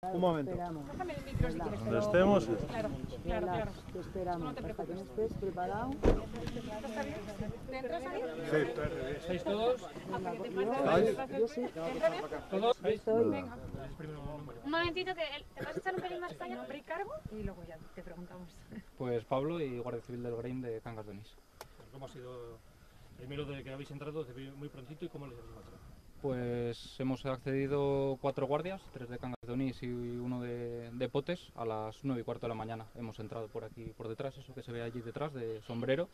Un momento. Déjame el micro si quieres. Donde estemos. Claro, claro, claro. Te esperamos No te hasta que preocupes. estés preparado. ¿Está bien? ¿Te entras ahí? Sí. ¿Estáis todos? Yo sí. ¿Todos? Yo estoy. Venga. Un momentito, que ¿te vas a echar un pelín más para allá? Nombre y cargo y luego ya te preguntamos. Pues Pablo y Guardia Civil del Grain de Cangas de Onís. ¿Cómo ha sido primero desde que habéis entrado desde muy prontito y cómo les habéis encontrado? Pues hemos accedido 4 guardias, 3 de Cangas de Onís y uno de Potes, a las 9:15 de la mañana. Hemos entrado por aquí, por detrás, eso que se ve allí detrás, de sombrero.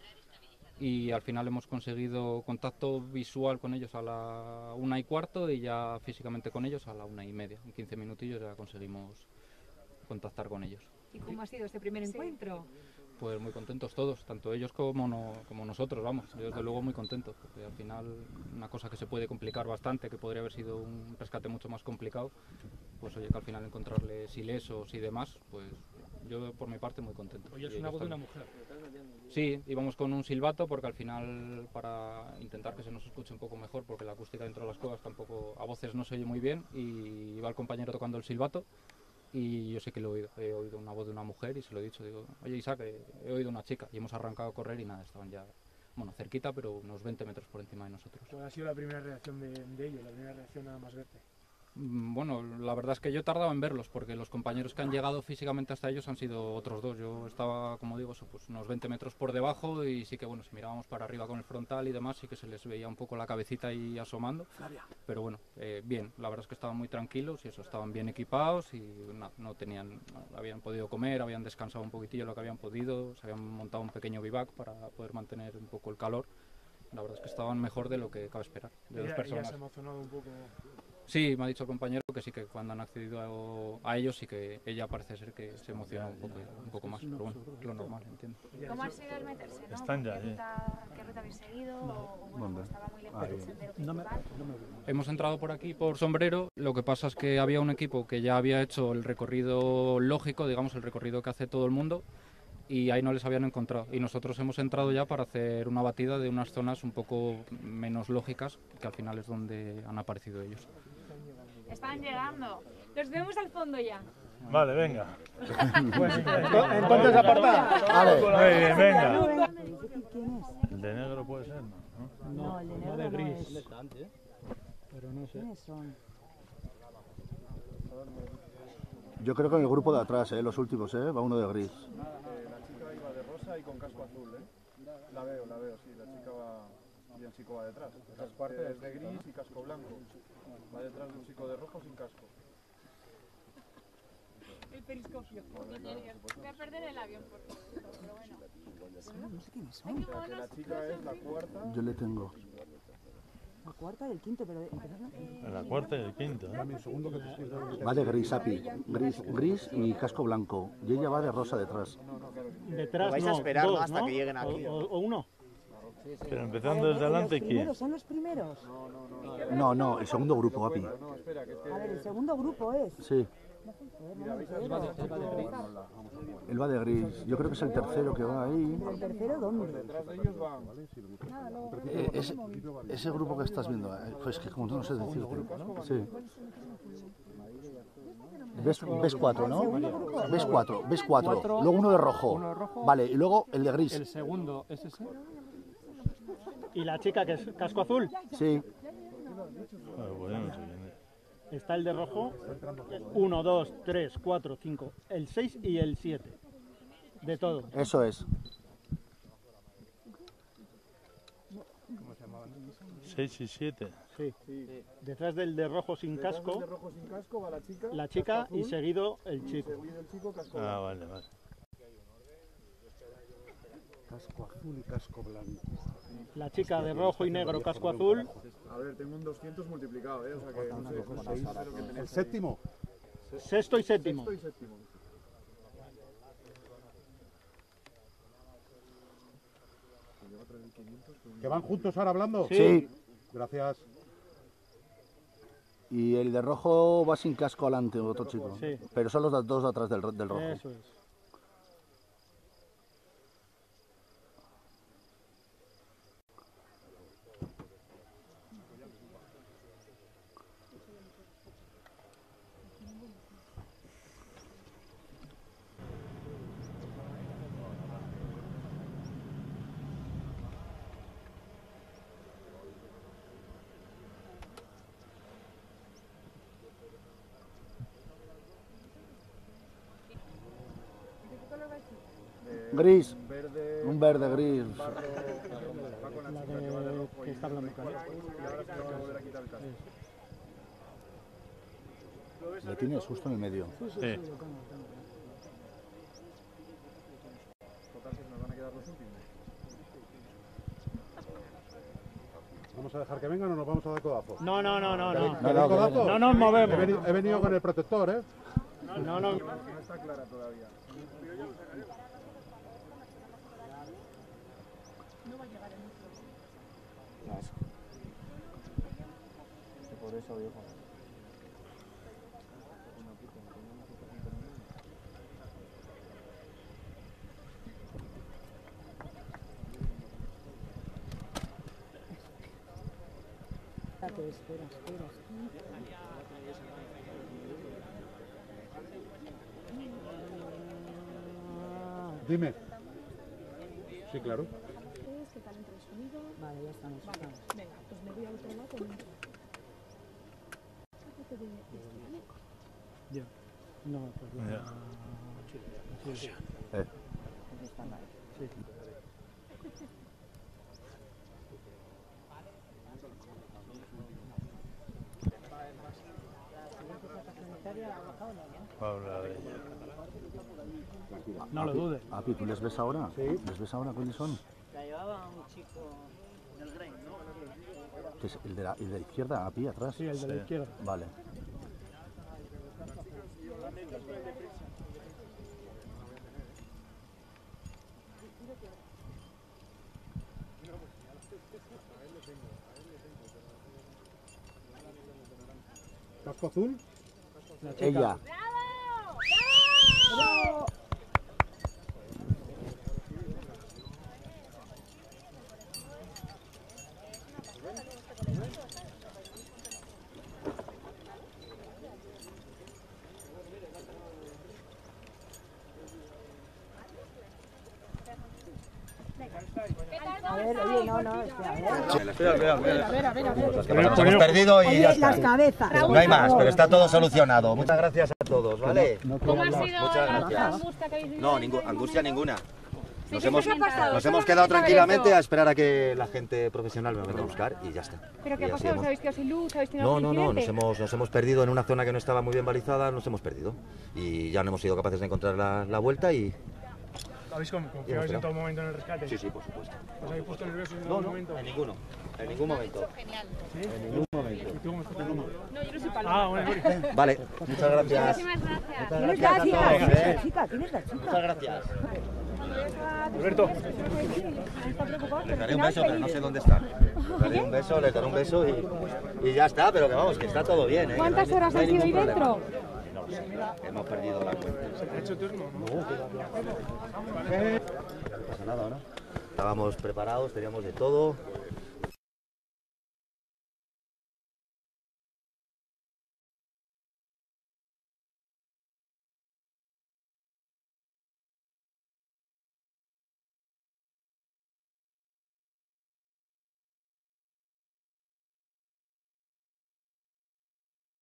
Y al final hemos conseguido contacto visual con ellos a la 1:15 y ya físicamente con ellos a la 1:30. En 15 minutillos ya conseguimos contactar con ellos. ¿Y cómo ha sido este primer encuentro? Pues muy contentos todos, tanto ellos como nosotros, vamos. Yo desde luego muy contentos, porque al final una cosa que se puede complicar bastante, que podría haber sido un rescate mucho más complicado, pues oye, que al final encontrarles ilesos y demás, pues yo por mi parte muy contento. Oye, es Y una ellos voz de una también. mujer. Sí, íbamos con un silbato porque al final, para intentar que se nos escuche un poco mejor, porque la acústica dentro de las cuevas tampoco a voces no se oye muy bien, y iba el compañero tocando el silbato y yo sé que lo he oído una voz de una mujer y se lo he dicho, digo, oye Isaac, he oído una chica, y hemos arrancado a correr y nada, estaban ya, bueno, cerquita, pero unos 20 metros por encima de nosotros. ¿Cuál ha sido la primera reacción de ellos, la primera reacción nada más verte? Bueno, la verdad es que yo he tardado en verlos porque los compañeros que han llegado físicamente hasta ellos han sido otros dos. Yo estaba, como digo, pues unos 20 metros por debajo y sí que, bueno, si mirábamos para arriba con el frontal y demás, sí que se les veía un poco la cabecita ahí asomando. Pero bueno, bien, la verdad es que estaban muy tranquilos y eso, estaban bien equipados y no tenían, habían podido comer, habían descansado un poquitillo lo que habían podido, se habían montado un pequeño bivac para poder mantener un poco el calor. La verdad es que estaban mejor de lo que cabe esperar de dos personas. ¿Ella se ha emocionado un poco? Sí, me ha dicho el compañero que sí, que cuando han accedido a ellos sí que ella parece ser que se emociona un poco más, pero bueno, es lo normal, entiendo. ¿Cómo ha sido el meterse? ¿No? Están ya, ¿Qué ruta habéis seguido? O bueno, estaba muy lejos del sendero principal. Hemos entrado por aquí, por Sombrero, lo que pasa es que había un equipo que ya había hecho el recorrido lógico, digamos, el recorrido que hace todo el mundo, y ahí no les habían encontrado. Y nosotros hemos entrado ya para hacer una batida de unas zonas un poco menos lógicas, que al final es donde han aparecido ellos. Están llegando. Los vemos al fondo ya. Vale, venga. Entonces aparta. Vale. Muy bien, venga. ¿Quién es? El de negro puede ser, ¿no? No, el de negro de no gris. es. Pero no sé. ¿Quiénes son? Yo creo que en el grupo de atrás, los últimos, va uno de gris. La chica iba de rosa y con casco azul, La veo, sí, la chica va... Y el chico va detrás. Es de gris y casco blanco. Va detrás de un chico de rojo sin casco. El periscopio. Voy a perder el avión por todo esto, pero bueno. No sé quiénes son. O sea, que la chica es la cuarta. Yo le tengo. La cuarta y el quinto, pero... En la cuarta y el quinto. Va de gris, Api. Gris y casco blanco. Y ella va de rosa detrás. Detrás Vais a esperar hasta que lleguen aquí. O uno. Pero empezando desde adelante, ¿quién? ¿Son los primeros? No, el segundo grupo, Api. No, espera, que es que... A ver, el segundo grupo es. Sí, Mira, ¿veis al él va de gris. Yo creo que es el tercero que va ahí. ¿El tercero dónde? Detrás de ellos van... Ese grupo que estás viendo, pues que como tú no sé decirte. Sí. ¿Ves cuatro, no? ¿Ves cuatro? Luego uno de rojo. Vale, y luego el de gris. El segundo es ese. ¿Y la chica que es casco azul? Sí. Bueno, no sé quién es. Está el de rojo. 1, 2, 3, 4, 5. El 6 y el 7. De todo. Eso es. 6 y 7. Sí. Detrás del de rojo sin casco, De rojo sin casco va la chica y seguido el chico. Seguido el chico, casco Ah, blanco. vale, vale. Casco azul y casco blanco. La chica de rojo y negro, casco azul. A ver, tengo un 200 multiplicado, O sea que no sé lo que tenéis. ¿El séptimo? Sexto y séptimo. Sexto y séptimo. ¿Que van juntos ahora hablando? Sí. Gracias. Y el de rojo va sin casco adelante, otro chico. Sí. Pero son los dos de atrás del rojo. Eso es. Gris. verde, Un verde gris. barro, va con la La chica que va de de rojo que y está hablando con él. y ahora se me va a volver a quitar el casco. Le tienes justo en el medio. Sí. Total, que nos van a quedar los últimos. ¿Vamos a dejar que vengan o nos vamos a dar codazo? No. No, ¿Codazo? No nos movemos. He venido con el protector, ¿eh? No. No está clara todavía. Por eso, viejo. Espera. Dime. Sí, claro. Vale, ya estamos. Venga, pues me voy al otro lado. Ya. No, pues Ya. Sí. Sí. Habla de ella. No lo dudes. Api, ¿tú les ves ahora? Sí. ¿Les ves ahora cuáles son? La llevaba un chico del Grey, ¿no? ¿Que es el de la izquierda, Api, atrás? Sí, el de la izquierda. Vale. ¿Casco azul? La chica. Ella. A ver, oye, no, espera, A ver. Nos hemos perdido y ya está. las cabezas. No hay más, pero está todo solucionado. Muchas gracias a todos, ¿vale? ¿Cómo ha sido Muchas la gracias. angustia que habéis vivido? No, angustia ninguna. Nos hemos quedado tranquilamente a esperar a que la gente profesional me venga a buscar y ya está. ¿Pero qué Y ha así pasado? hemos- ¿Habéis quedado sin luz? ¿Habéis tenido No, algún incidente? nos hemos perdido en una zona que no estaba muy bien balizada, nos hemos perdido. Y ya no hemos sido capaces de encontrar la vuelta y... ¿Habéis confiado en todo momento en el rescate? Sí, por supuesto. ¿Os habéis puesto nerviosos en No, algún momento? en ninguno. En ningún momento. Genial. En ningún momento. ¿Y tú cómo estás, Paloma? No, yo no soy Paloma. Ah, bueno, Vale, muchas gracias. Muchísimas gracias. ¿Tienes Gracias la a chica? todos, ¿Tienes la ¿eh? chica? ¿Tienes la chica? Muchas gracias. Alberto. Les daré un beso, pero no sé dónde están. Les daré un beso y ya está, pero que vamos, que está todo bien, ¿eh? ¿Cuántas No hay- horas no hay has ido ahí ningún dentro? problema. No lo sé, hemos perdido la cuenta. ¿Se te ha hecho turno? No. No pasa nada, ¿no? Estábamos preparados, teníamos de todo.